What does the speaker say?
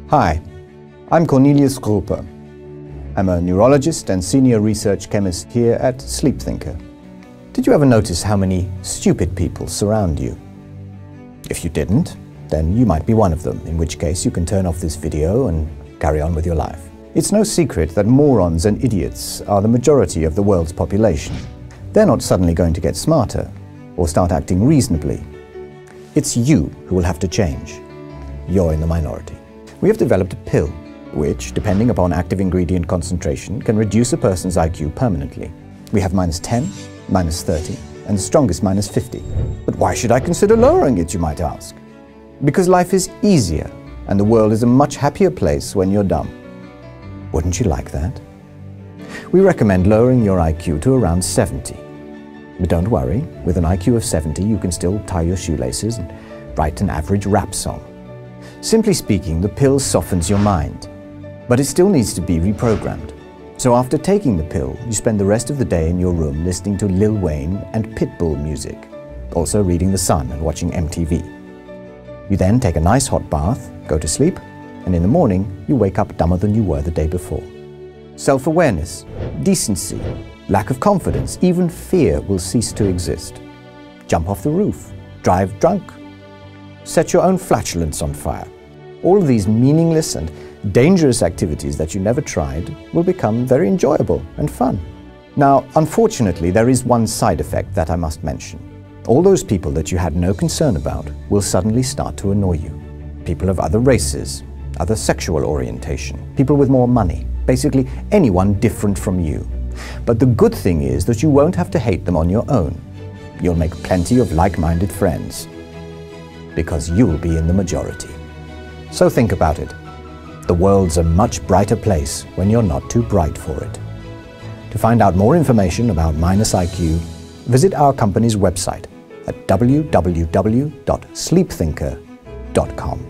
Hi, I'm Cornelius Gruppe. I'm a neurologist and senior research chemist here at Sleep Thinker. Did you ever notice how many stupid people surround you? If you didn't, then you might be one of them, in which case you can turn off this video and carry on with your life. It's no secret that morons and idiots are the majority of the world's population. They're not suddenly going to get smarter or start acting reasonably. It's you who will have to change. You're in the minority. We have developed a pill which, depending upon active ingredient concentration, can reduce a person's IQ permanently. We have -10, -30, and the strongest -50. But why should I consider lowering it, you might ask? Because life is easier and the world is a much happier place when you're dumb. Wouldn't you like that? We recommend lowering your IQ to around 70. But don't worry, with an IQ of 70 you can still tie your shoelaces and write an average rap song. Simply speaking, the pill softens your mind, but it still needs to be reprogrammed. So after taking the pill, you spend the rest of the day in your room listening to Lil Wayne and Pitbull music, also reading The Sun and watching MTV. You then take a nice hot bath, go to sleep, and in the morning you wake up dumber than you were the day before. Self-awareness, decency, lack of confidence, even fear will cease to exist. Jump off the roof, drive drunk, set your own flatulence on fire. All of these meaningless and dangerous activities that you never tried will become very enjoyable and fun. Now, unfortunately, there is one side effect that I must mention. All those people that you had no concern about will suddenly start to annoy you. People of other races, other sexual orientation, people with more money, basically anyone different from you. But the good thing is that you won't have to hate them on your own. You'll make plenty of like-minded friends, because you'll be in the majority. So think about it. The world's a much brighter place when you're not too bright for it. To find out more information about MinusIQ, visit our company's website at www.sleepthinker.com.